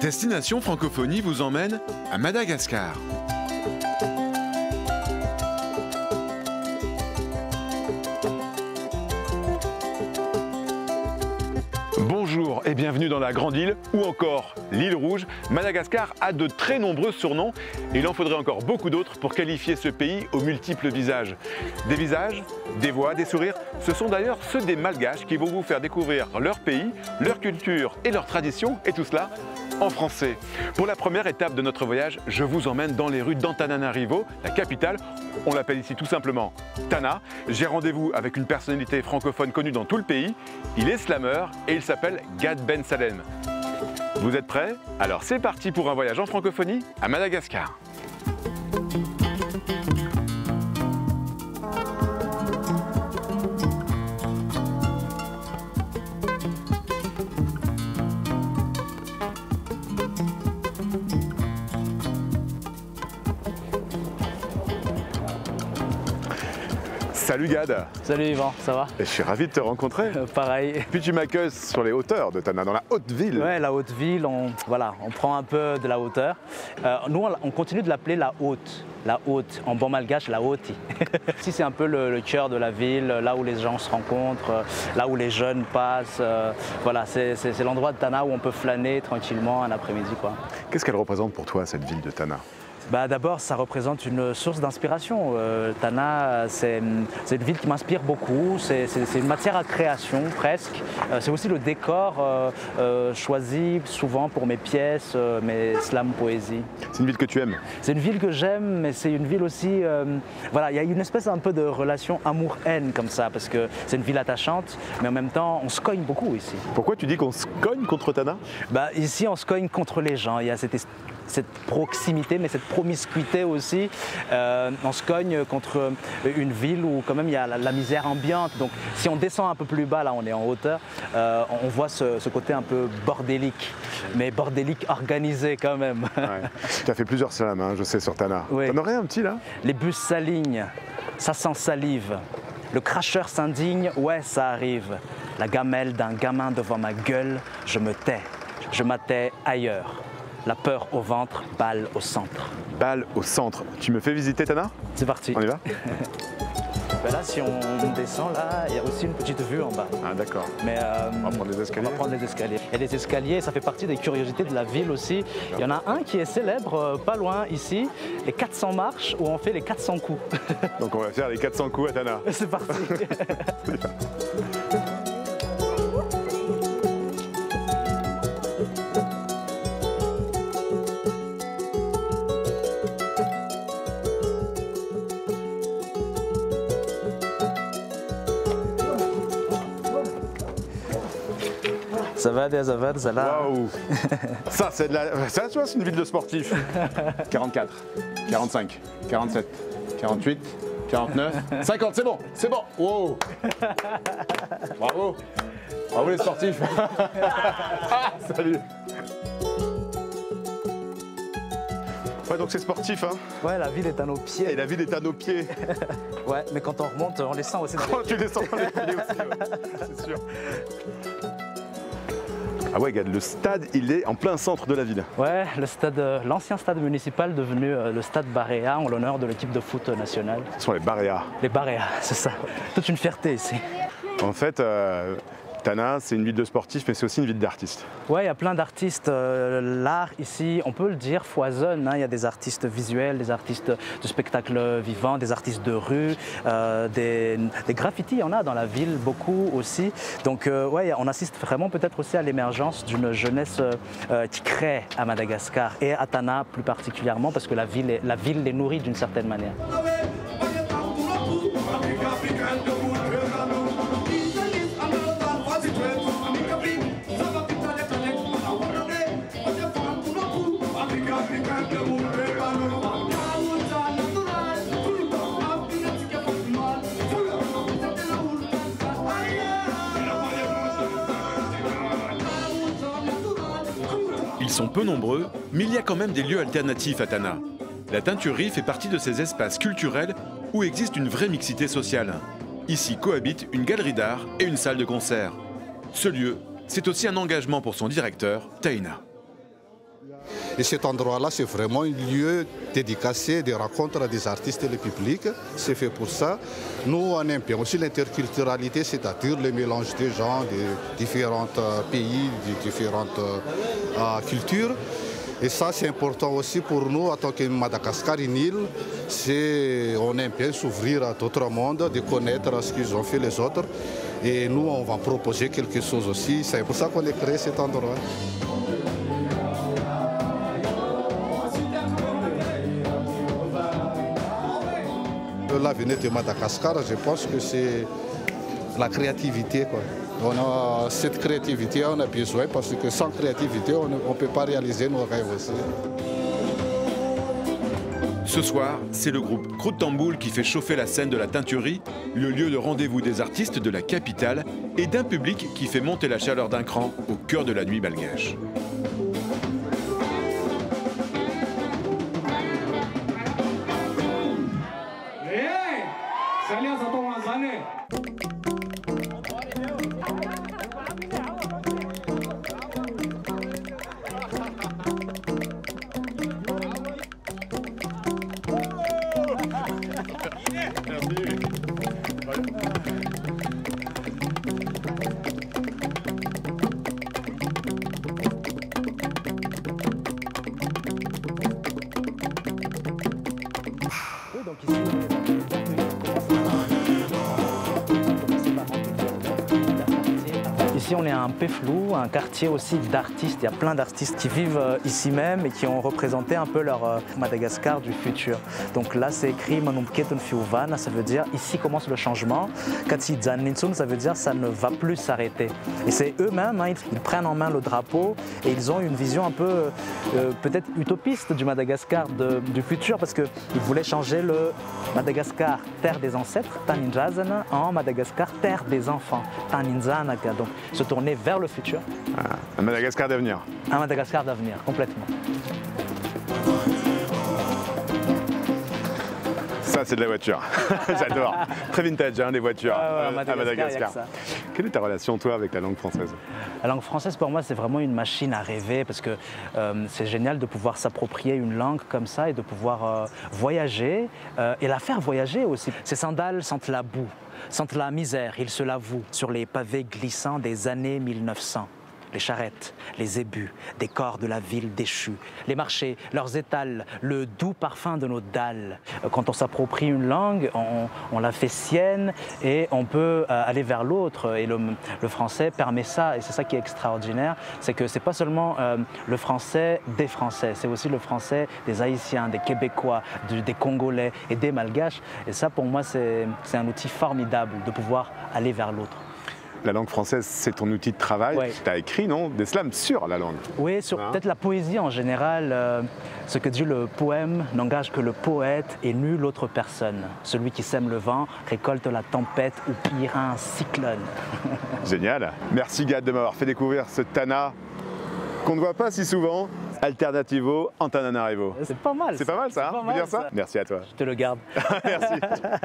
Destination Francophonie vous emmène à Madagascar. Bonjour et bienvenue dans la Grande Île ou encore l'île Rouge. Madagascar a de très nombreux surnoms et il en faudrait encore beaucoup d'autres pour qualifier ce pays aux multiples visages. Des visages, des voix, des sourires, ce sont d'ailleurs ceux des Malgaches qui vont vous faire découvrir leur pays, leur culture et leurs traditions, et tout cela en français. Pour la première étape de notre voyage, je vous emmène dans les rues d'Antananarivo, la capitale. On l'appelle ici tout simplement Tana. J'ai rendez-vous avec une personnalité francophone connue dans tout le pays. Il est slameur et il s'appelle Gad Ben Salem. Vous êtes prêts? Alors c'est parti pour un voyage en francophonie à Madagascar. Salut Gad. Salut Yvan, ça va? Je suis ravi de te rencontrer. Pareil. Puis tu m'accueilles sur les hauteurs de Tana, dans la haute ville. Ouais, la haute ville, on prend un peu de la hauteur. Nous, on continue de l'appeler la haute. La haute, en bon malgache, la haute. Ici, c'est un peu le cœur de la ville, là où les gens se rencontrent, là où les jeunes passent. Voilà, c'est l'endroit de Tana où on peut flâner tranquillement un après-midi, quoi. Qu'est-ce qu'elle représente pour toi, cette ville de Tana? D'abord, ça représente une source d'inspiration. Tana, c'est une ville qui m'inspire beaucoup, c'est une matière à création presque. C'est aussi le décor choisi souvent pour mes pièces, mes slams poésie. C'est une ville que tu aimes? C'est une ville que j'aime, mais c'est une ville aussi... voilà, il y a une espèce un peu de relation amour-haine comme ça, parce que c'est une ville attachante, mais en même temps, on se cogne beaucoup ici. Pourquoi tu dis qu'on se cogne contre Tana? Ici, on se cogne contre les gens. Il y a cette proximité, mais cette promiscuité aussi. On se cogne contre une ville où quand même il y a la misère ambiante. Donc si on descend un peu plus bas, là on est en hauteur, on voit ce côté un peu bordélique, mais bordélique organisé quand même. Ouais. Tu as fait plusieurs slams, hein, je sais, sur Tana. Oui. T'en aurais un petit là? Les bus s'alignent, ça sent salive. Le cracheur s'indigne, ouais ça arrive. La gamelle d'un gamin devant ma gueule, je me tais, je m'attais ailleurs. La peur au ventre, balle au centre. Balle au centre. Tu me fais visiter Tana? C'est parti. On y va? Là, si on descend, là, il y a aussi une petite vue en bas. Ah d'accord. Mais on va prendre les escaliers. On va prendre les escaliers. Il y a des escaliers, ça fait partie des curiosités de la ville aussi. Il y en a un qui est célèbre, pas loin ici, les 400 marches où on fait les 400 coups. Donc on va faire les 400 coups à Tana. C'est parti. Ça va, ça va. Waouh. Ça, c'est de la... Ça, tu vois, c'est une ville de sportifs. 44, 45, 47, 48, 49, 50, c'est bon. Wow. Bravo. Bravo les sportifs. Salut. Ouais, donc c'est sportif, hein? Ouais, la ville est à nos pieds. Et la ville est à nos pieds. Ouais, mais quand on remonte, on descend aussi. Tu descends dans les pieds aussi, ouais. C'est sûr. Ah ouais, regarde, le stade, il est en plein centre de la ville. Ouais, l'ancien stade municipal devenu le stade Barea en l'honneur de l'équipe de foot nationale. Ce sont les Barea. Les Barea, c'est ça. Toute une fierté ici. En fait, Tana, c'est une ville de sportifs, mais c'est aussi une ville d'artistes. Ouais, il y a plein d'artistes. L'art ici, on peut le dire, foisonne. Il y a des artistes visuels, des artistes de spectacle vivant, des artistes de rue, des graffitis, il y en a dans la ville, beaucoup aussi. Donc ouais, on assiste vraiment peut-être aussi à l'émergence d'une jeunesse qui crée à Madagascar et à Tana plus particulièrement parce que la ville les nourrit d'une certaine manière. Ils sont peu nombreux, mais il y a quand même des lieux alternatifs à Tana. La teinturerie fait partie de ces espaces culturels où existe une vraie mixité sociale. Ici cohabitent une galerie d'art et une salle de concert. Ce lieu, c'est aussi un engagement pour son directeur, Taina. Et cet endroit-là, c'est vraiment un lieu dédicacé des rencontres des artistes et le public. C'est fait pour ça. Nous, on aime bien aussi l'interculturalité, c'est-à-dire le mélange des gens, de différents pays, de différentes cultures. Et ça, c'est important aussi pour nous, en tant que Madagascar, une île. On aime bien s'ouvrir à d'autres mondes, de connaître ce qu'ils ont fait les autres. Et nous, on va proposer quelque chose aussi. C'est pour ça qu'on a créé cet endroit. L'avenir de Madagascar, je pense que c'est la créativité, quoi. On a cette créativité, on a besoin, parce que sans créativité, on ne peut pas réaliser nos rêves aussi. Ce soir, c'est le groupe Croûte-Tamboul qui fait chauffer la scène de la teinturerie, le lieu de rendez-vous des artistes de la capitale et d'un public qui fait monter la chaleur d'un cran au cœur de la nuit malgache. Ici, on est à un Peflou, un quartier aussi d'artistes. Il y a plein d'artistes qui vivent ici même et qui ont représenté un peu leur Madagascar du futur. Donc là, c'est écrit Manumketun Fiuvana, ça veut dire ici commence le changement. Katsi Zanninsun, ça veut dire ça ne va plus s'arrêter. Et c'est eux-mêmes, hein, ils prennent en main le drapeau et ils ont une vision un peu peut-être utopiste du Madagascar du futur parce qu'ils voulaient changer le Madagascar, terre des ancêtres, Taninjazana, en Madagascar, terre des enfants, Taninzanaga. Donc se tourner vers le futur. Ah, un Madagascar d'avenir. Un Madagascar d'avenir, complètement. Ça, c'est de la voiture. J'adore. Très vintage, hein, les voitures à Madagascar. Quelle est ta relation, toi, avec la langue française? La langue française, pour moi, c'est vraiment une machine à rêver parce que c'est génial de pouvoir s'approprier une langue comme ça et de pouvoir voyager et la faire voyager aussi. Ces sandales sentent la boue, sentent la misère, ils se l'avouent, sur les pavés glissants des années 1900. Les charrettes, les ébus, des corps de la ville déchus, les marchés, leurs étals, le doux parfum de nos dalles. Quand on s'approprie une langue, on la fait sienne et on peut aller vers l'autre. Et le français permet ça, et c'est ça qui est extraordinaire, c'est que c'est pas seulement le français des Français, c'est aussi le français des Haïtiens, des Québécois, des Congolais et des Malgaches. Et ça, pour moi, c'est un outil formidable de pouvoir aller vers l'autre. La langue française, c'est ton outil de travail. Ouais. Tu as écrit, non, des slams sur la langue. Oui, sur peut-être la poésie en général. Ce que dit le poème n'engage que le poète et nulle autre personne. Celui qui sème le vent récolte la tempête ou pire un cyclone. Génial. Merci Gad de m'avoir fait découvrir ce Tana qu'on ne voit pas si souvent. Alternativo Antananarivo. C'est pas mal. C'est pas mal ça, on peut dire ça. Merci à toi. Je te le garde. Merci.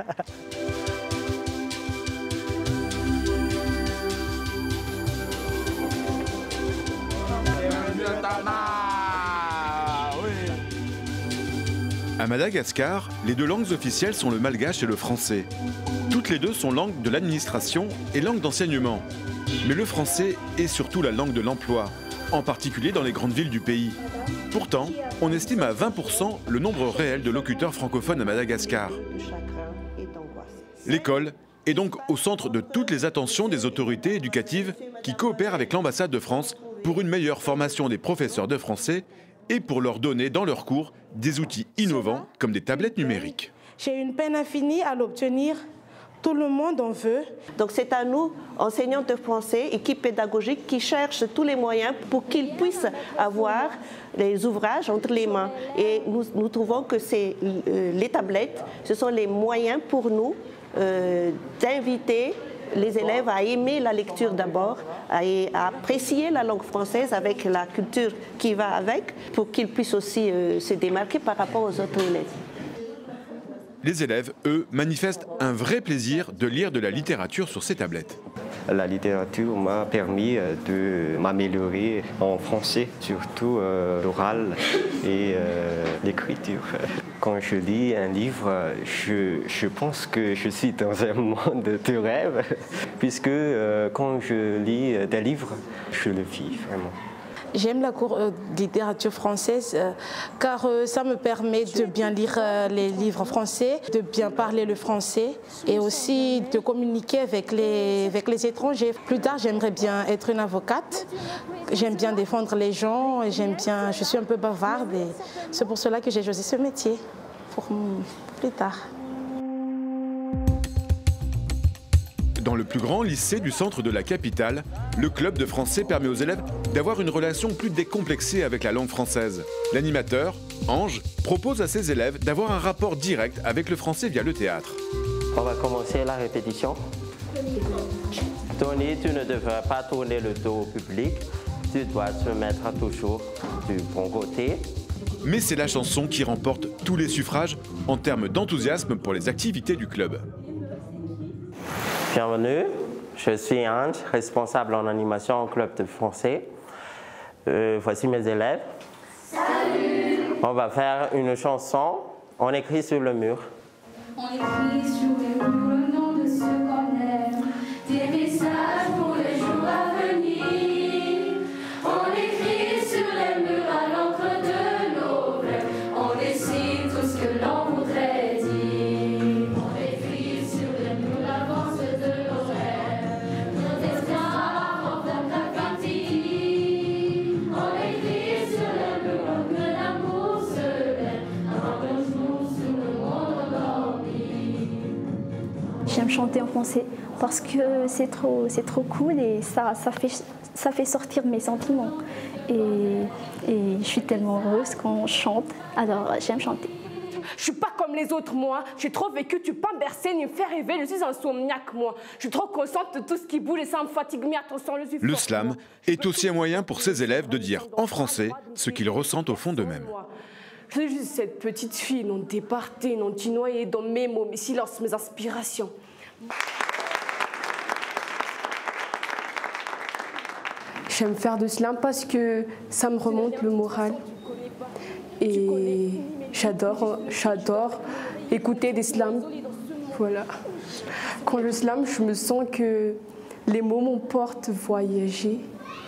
À Madagascar, les deux langues officielles sont le malgache et le français. Toutes les deux sont langues de l'administration et langues d'enseignement. Mais le français est surtout la langue de l'emploi, en particulier dans les grandes villes du pays. Pourtant, on estime à 20% le nombre réel de locuteurs francophones à Madagascar. L'école est donc au centre de toutes les attentions des autorités éducatives qui coopèrent avec l'ambassade de France pour une meilleure formation des professeurs de français et pour leur donner dans leurs cours des outils innovants comme des tablettes numériques. J'ai une peine infinie à l'obtenir. Tout le monde en veut. Donc c'est à nous, enseignants de français, équipe pédagogique, qui cherchent tous les moyens pour qu'ils puissent avoir les ouvrages entre les mains. Et nous trouvons que les tablettes, ce sont les moyens pour nous d'inviter les élèves à aimer la lecture d'abord, à apprécier la langue française avec la culture qui va avec, pour qu'ils puissent aussi se démarquer par rapport aux autres élèves. Les élèves, eux, manifestent un vrai plaisir de lire de la littérature sur ces tablettes. La littérature m'a permis de m'améliorer en français, surtout l'oral et l'écriture. Quand je lis un livre, je pense que je suis dans un monde de rêve, puisque quand je lis des livres, je le vis vraiment. J'aime la cour de littérature française car ça me permet de bien lire les livres français, de bien parler le français et aussi de communiquer avec les étrangers. Plus tard, j'aimerais bien être une avocate. J'aime bien défendre les gens, je suis un peu bavarde et c'est pour cela que j'ai choisi ce métier pour plus tard. Dans le plus grand lycée du centre de la capitale, le club de français permet aux élèves d'avoir une relation plus décomplexée avec la langue française. L'animateur, Ange, propose à ses élèves d'avoir un rapport direct avec le français via le théâtre. On va commencer la répétition. Tony, tu ne devrais pas tourner le dos au public. Tu dois se mettre toujours du bon côté. Mais c'est la chanson qui remporte tous les suffrages en termes d'enthousiasme pour les activités du club. Bienvenue, je suis Ange, responsable en animation au club de français. Voici mes élèves. Salut! On va faire une chanson, on écrit sur le mur. On écrit sur le mur le nom de ceux qu'on aime, des messages pour les jours à venir. On écrit sur les murs à l'encre de nos rêves, on décide tout ce que l'on voudrait dire. On écrit sur les murs l'avance de nos rêves, nos espoirs en termes d'acquis. On écrit sur les murs que l'amour se lève avant le jour sur le monde endormi. J'aime chanter en français parce que c'est trop cool et ça fait sortir mes sentiments. Et je suis tellement heureuse quand je chante, alors j'aime chanter. Je suis pas comme les autres, moi. J'ai trop vécu, tu peux pas me bercer ni me faire rêver. Je suis insomniaque, moi. Je suis trop consciente de tout ce qui bouge et ça me fatigue. Mais attention, le slam est aussi un moyen pour ses élèves de dire en français ce qu'ils ressentent au fond d'eux-mêmes. Je suis juste cette petite fille non départée, non noyée dans mes mots, mes silences, mes inspirations. J'aime faire du slam parce que ça me remonte le moral. Et j'adore écouter des slams. Voilà. Quand je slam, je me sens que les mots m'emportent voyager.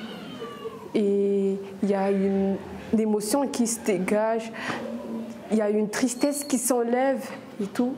Et il y a une émotion qui se dégage, il y a une tristesse qui s'enlève et tout.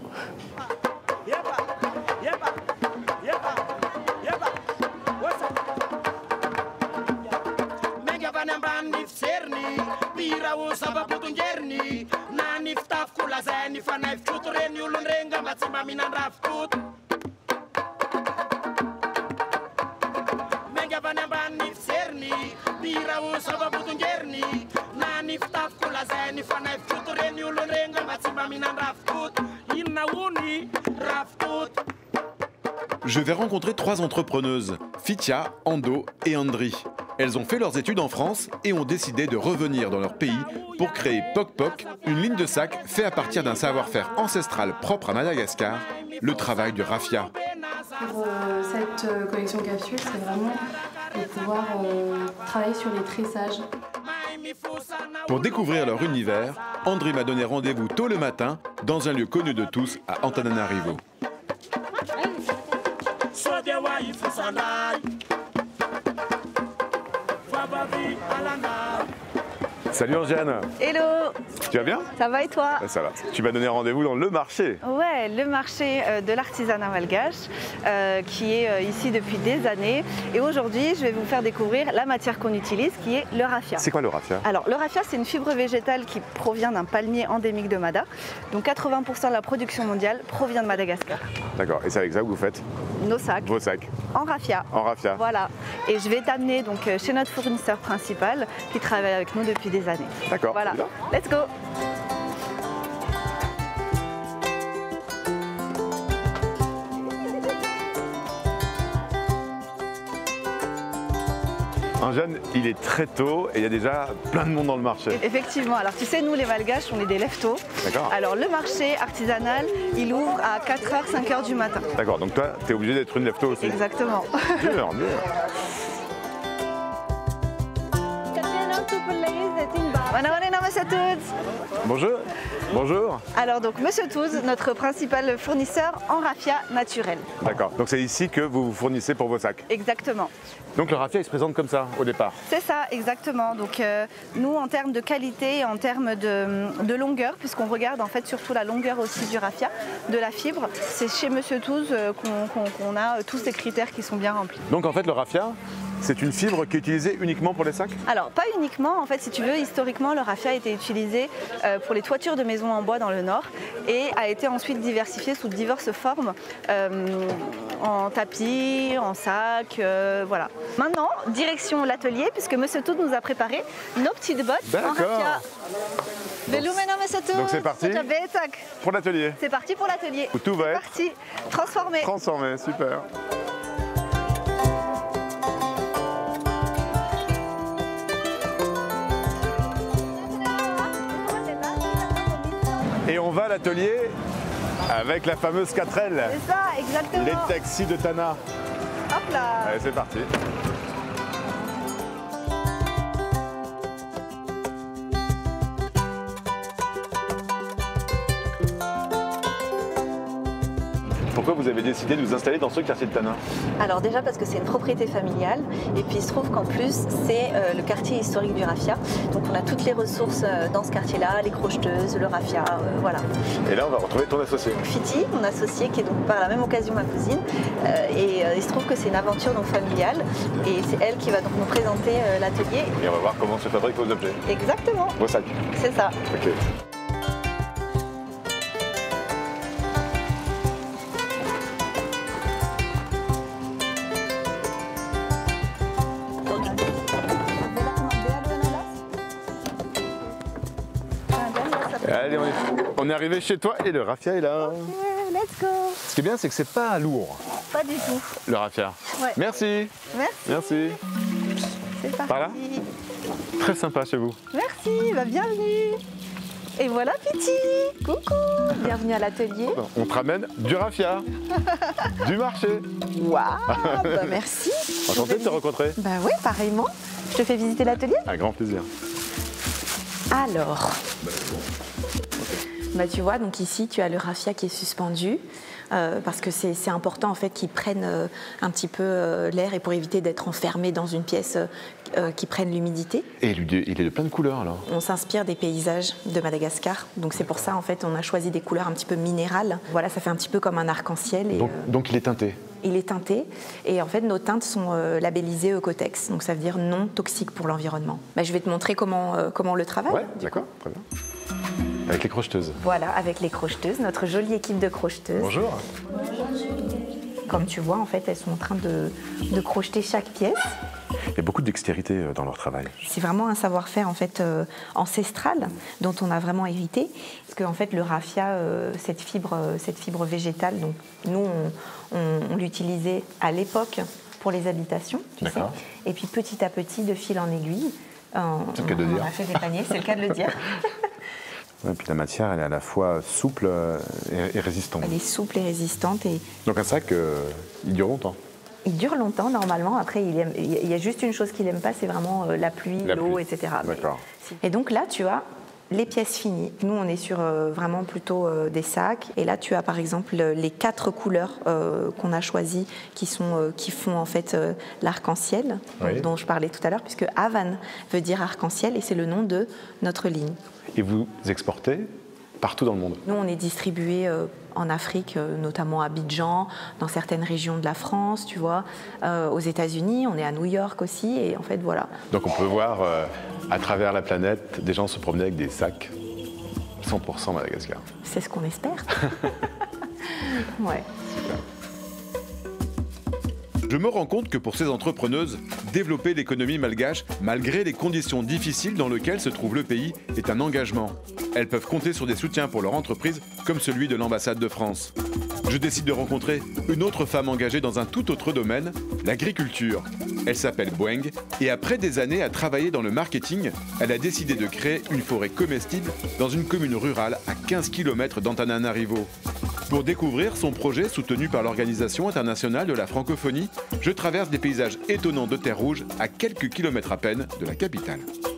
Je vais rencontrer 3 entrepreneuses, Fitia, Ando et Andri. Elles ont fait leurs études en France et ont décidé de revenir dans leur pays pour créer Pok Pok, une ligne de sac faite à partir d'un savoir-faire ancestral propre à Madagascar, le travail du raffia. Pour cette collection capsule, c'est vraiment de pouvoir travailler sur les tressages. Pour découvrir leur univers, Andri m'a donné rendez-vous tôt le matin dans un lieu connu de tous à Antananarivo. Salut Angène. Hello. Tu vas bien? Ça va et toi? Ça va. Tu m'as donné rendez-vous dans le marché. Ouais, le marché de l'artisanat malgache qui est ici depuis des années. Et aujourd'hui, je vais vous faire découvrir la matière qu'on utilise qui est le raffia. C'est quoi le raffia? Alors, le raffia, c'est une fibre végétale qui provient d'un palmier endémique de Mada. Donc 80% de la production mondiale provient de Madagascar. D'accord. Et c'est avec ça que vous faites nos sacs? Vos sacs. En raffia. En raffia. Voilà. Et je vais t'amener donc chez notre fournisseur principal qui travaille avec nous depuis des années. D'accord. Voilà. Let's go. Jeanne, il est très tôt et il y a déjà plein de monde dans le marché. Effectivement, alors tu sais, nous les Malgaches, on est des lève-tôt. D'accord. Alors le marché artisanal, il ouvre à 4h, 5h du matin. D'accord, donc toi, tu es obligé d'être une lève-tôt aussi. Exactement. Dur, dur. Bonjour. Bonjour. Alors donc Monsieur Touze, notre principal fournisseur en raffia naturel. D'accord, donc c'est ici que vous vous fournissez pour vos sacs. Exactement. Donc le raffia il se présente comme ça au départ. C'est ça, exactement. Donc nous en termes de qualité et en termes de longueur, puisqu'on regarde en fait surtout la longueur aussi du raffia, de la fibre, c'est chez Monsieur Touze qu'on a tous ces critères qui sont bien remplis. Donc en fait le raffia, c'est une fibre qui est utilisée uniquement pour les sacs? Alors pas uniquement, en fait si tu veux, historiquement le raffia a été utilisé pour les toitures de maisons en bois dans le nord et a été ensuite diversifié sous diverses formes, en tapis, en sac, voilà. Maintenant, direction l'atelier puisque Monsieur Touze nous a préparé nos petites bottes en raffia. Donc c'est parti pour l'atelier. C'est parti pour l'atelier. Où tout va être parti, transformé. Transformé, super. Et on va à l'atelier avec la fameuse 4L. C'est ça, exactement. Les taxis de Tana. Hop là. Allez, c'est parti. Pourquoi vous avez décidé de vous installer dans ce quartier de Tana? Alors déjà parce que c'est une propriété familiale et puis il se trouve qu'en plus c'est le quartier historique du raffia. Donc on a toutes les ressources dans ce quartier-là, les crocheteuses, le raffia, voilà. Et là on va retrouver ton associé. Fiti, mon associé qui est donc par la même occasion ma cousine. Et il se trouve que c'est une aventure donc familiale et c'est elle qui va donc nous présenter l'atelier. Et on va voir comment se fabriquent vos objets. Exactement. Vos sacs. C'est ça. Ok. Allez, on est arrivé chez toi et le raffia est là. Okay, let's go. Ce qui est bien, c'est que c'est pas lourd. Pas du tout. Le raffia. Ouais. Merci. Merci. Merci. C'est parti. Par là. Très sympa chez vous. Merci, bah bienvenue. Et voilà Piti. Coucou. Bienvenue à l'atelier. On te ramène du raffia, du marché. Waouh, bah merci. Enchanté de te rencontrer. Bah oui, pareillement. Je te fais visiter l'atelier. Un grand plaisir. Alors, bah, tu vois, donc ici tu as le raffia qui est suspendu parce que c'est important en fait qu'il prenne un petit peu l'air et pour éviter d'être enfermé dans une pièce qui prenne l'humidité. Et il est de plein de couleurs alors. On s'inspire des paysages de Madagascar, donc c'est pour ça en fait on a choisi des couleurs un petit peu minérales. Voilà, ça fait un petit peu comme un arc-en-ciel. Donc il est teinté. Il est teinté et en fait nos teintes sont labellisées Ecotex, donc ça veut dire non toxique pour l'environnement. Bah, je vais te montrer comment on le travaille. Ouais, d'accord, très bien. Avec les crocheteuses. Voilà, avec les crocheteuses, notre jolie équipe de crocheteuses. Bonjour. Comme tu vois, en fait, elles sont en train de crocheter chaque pièce. Il y a beaucoup de dextérité dans leur travail. C'est vraiment un savoir-faire en fait ancestral dont on a vraiment hérité. Parce qu'en fait, le raffia, cette fibre végétale, donc nous on l'utilisait à l'époque pour les habitations, tu sais. Et puis petit à petit, de fil en aiguille, c'est le cas de dire. On a fait des paniers, c'est le cas de le dire. Et puis la matière, elle est à la fois souple et résistante. Elle est souple et résistante. Donc un sac, il dure longtemps. Il dure longtemps normalement. Après, il y a juste une chose qu'il n'aime pas, c'est vraiment la pluie, l'eau, etc. D'accord. Et donc là, tu as les pièces finies. Nous, on est sur vraiment plutôt des sacs. Et là, tu as par exemple les 4 couleurs qu'on a choisies qui font en fait l'arc-en-ciel, dont je parlais tout à l'heure, puisque Avan veut dire arc-en-ciel et c'est le nom de notre ligne. Et vous exportez partout dans le monde? Nous, on est distribué en Afrique, notamment à Abidjan, dans certaines régions de la France, tu vois, aux États-Unis, on est à New York aussi, et en fait, voilà. Donc on peut voir à travers la planète des gens se promener avec des sacs 100% Madagascar. C'est ce qu'on espère. Ouais. Super. Je me rends compte que pour ces entrepreneuses, développer l'économie malgache, malgré les conditions difficiles dans lesquelles se trouve le pays, est un engagement. Elles peuvent compter sur des soutiens pour leur entreprise, comme celui de l'ambassade de France. je décide de rencontrer une autre femme engagée dans un tout autre domaine, l'agriculture. Elle s'appelle Boeng et après des années à travailler dans le marketing, elle a décidé de créer une forêt comestible dans une commune rurale à 15 km d'Antananarivo. Pour découvrir son projet soutenu par l'Organisation internationale de la francophonie, je traverse des paysages étonnants de terre rouge à quelques kilomètres à peine de la capitale.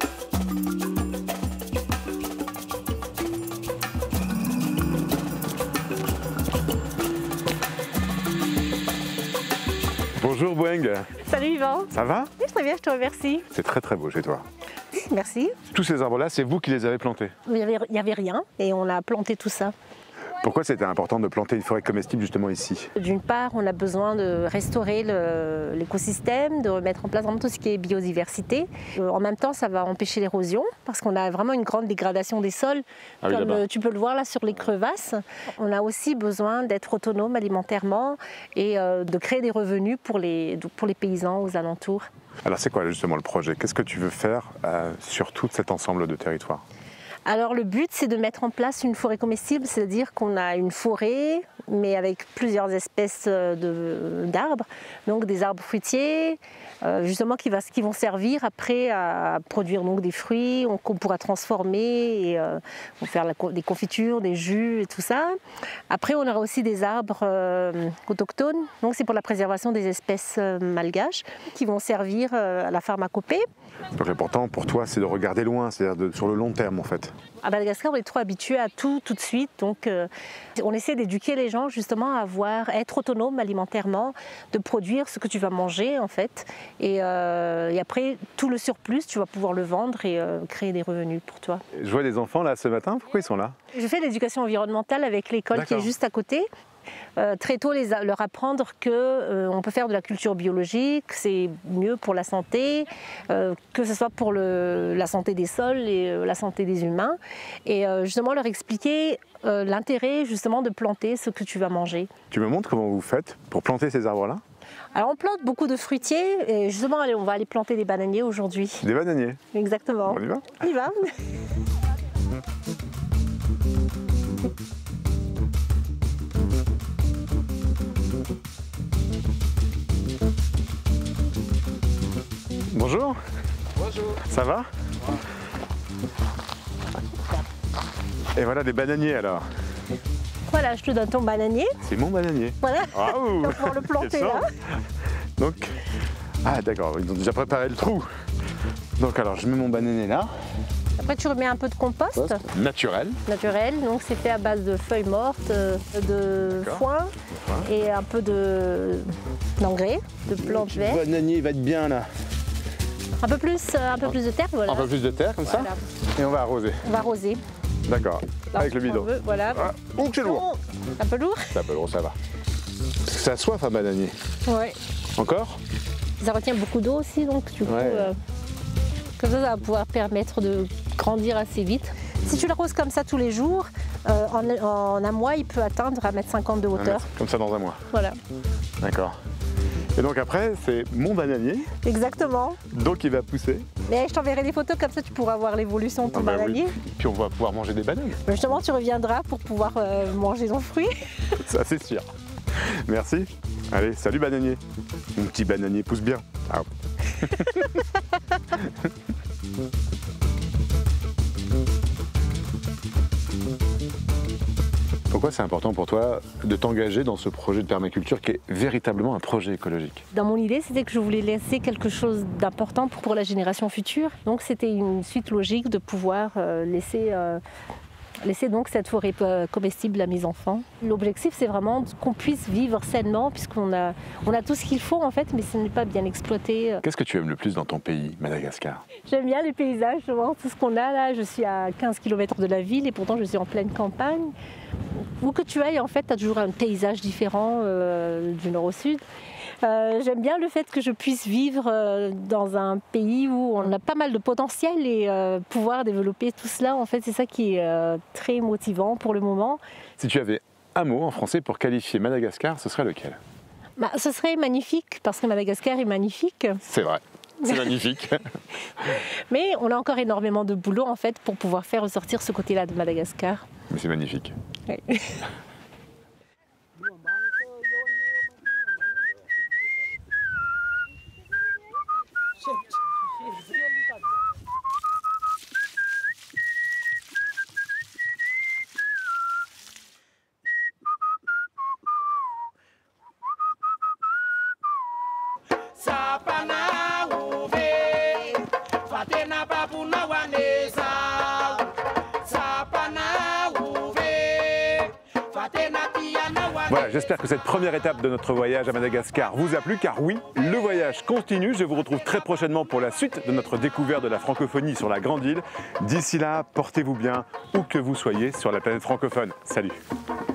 Bonjour Boeng. Salut Yvan. Ça va? Oui, très bien, je te remercie. C'est très très beau chez toi. Merci. Tous ces arbres-là, c'est vous qui les avez plantés? Il y avait rien et on a planté tout ça. Pourquoi c'était important de planter une forêt comestible justement ici? D'une part, on a besoin de restaurer l'écosystème, de remettre en place vraiment tout ce qui est biodiversité. En même temps, ça va empêcher l'érosion parce qu'on a vraiment une grande dégradation des sols. Ah oui, comme tu peux le voir là sur les crevasses. On a aussi besoin d'être autonome alimentairement et de créer des revenus pour les paysans aux alentours. Alors c'est quoi justement le projet? Qu'est-ce que tu veux faire sur tout cet ensemble de territoire? Alors le but, c'est de mettre en place une forêt comestible, c'est-à-dire qu'on a une forêt, mais avec plusieurs espèces d'arbres, donc des arbres fruitiers, justement qui vont servir après à produire donc des fruits qu'on pourra transformer et faire des confitures, des jus et tout ça. Après, on aura aussi des arbres autochtones, donc c'est pour la préservation des espèces malgaches qui vont servir à la pharmacopée. Donc l'important pour toi, c'est de regarder loin, c'est-à-dire sur le long terme en fait. À Madagascar, on est trop habitué à tout de suite, donc on essaie d'éduquer les gens justement à être autonome alimentairement, de produire ce que tu vas manger en fait, et après tout le surplus, tu vas pouvoir le vendre et créer des revenus pour toi. Je vois des enfants là ce matin, pourquoi ils sont là? Je fais l'éducation environnementale avec l'école qui est juste à côté. Très tôt leur apprendre qu'on peut faire de la culture biologique, c'est mieux pour la santé, que ce soit pour la santé des sols et la santé des humains, et justement leur expliquer l'intérêt justement de planter ce que tu vas manger. Tu me montres comment vous faites pour planter ces arbres-là? Alors on plante beaucoup de fruitiers et justement on va aller planter des bananiers aujourd'hui. Des bananiers? Exactement. On y va? On y va. Bonjour. Bonjour. Ça va? Et voilà des bananiers alors. Voilà, je te donne ton bananier. C'est mon bananier. Voilà. Waouh. On va pouvoir le planter là. Donc, ah d'accord, ils ont déjà préparé le trou. Donc alors je mets mon bananier là. Après tu remets un peu de compost. Naturel. Naturel, donc c'est fait à base de feuilles mortes, de foin et un peu d'engrais, de plantes vertes. Le bananier il va être bien là. Un peu plus de terre, voilà. Un peu plus de terre comme ça. Et on va arroser. On va arroser. D'accord, avec le bidon. Voilà. Ah, oh, c'est lourd. Un peu lourd. C'est un peu lourd, ça va. Parce que ça a soif un bananier. Ouais. Encore? Ça retient beaucoup d'eau aussi, donc du coup, comme ça va pouvoir permettre de grandir assez vite. Si tu l'arroses comme ça tous les jours, en un mois, il peut atteindre 1,50 m de hauteur. Comme ça dans un mois. Voilà. D'accord. Et donc après, c'est mon bananier. Exactement. Donc il va pousser. Mais je t'enverrai des photos, comme ça tu pourras voir l'évolution de ton bananier. Oui. Puis on va pouvoir manger des bananes. Justement, tu reviendras pour pouvoir manger ton fruit. Ça c'est sûr. Merci. Allez, salut bananier. Mon petit bananier pousse bien. Ciao. Pourquoi c'est important pour toi de t'engager dans ce projet de permaculture qui est véritablement un projet écologique? Dans mon idée, c'était que je voulais laisser quelque chose d'important pour la génération future. Donc c'était une suite logique de pouvoir laisser donc cette forêt comestible à mes enfants. L'objectif, c'est vraiment qu'on puisse vivre sainement, puisqu'on a tout ce qu'il faut en fait, mais ce n'est pas bien exploité. Qu'est-ce que tu aimes le plus dans ton pays, Madagascar? J'aime bien les paysages, tout ce qu'on a là. Je suis à 15 km de la ville et pourtant je suis en pleine campagne. Où que tu ailles, en fait, tu as toujours un paysage différent du nord au sud. J'aime bien le fait que je puisse vivre dans un pays où on a pas mal de potentiel et pouvoir développer tout cela, en fait, c'est ça qui est très motivant pour le moment. Si tu avais un mot en français pour qualifier Madagascar, ce serait lequel? Ce serait magnifique, parce que Madagascar est magnifique. C'est vrai, c'est magnifique. Mais on a encore énormément de boulot, en fait, pour pouvoir faire ressortir ce côté-là de Madagascar. Mais c'est magnifique. Oui. Voilà, j'espère que cette première étape de notre voyage à Madagascar vous a plu, car oui, le voyage continue. Je vous retrouve très prochainement pour la suite de notre découverte de la francophonie sur la Grande Île. D'ici là, portez-vous bien, où que vous soyez sur la planète francophone. Salut!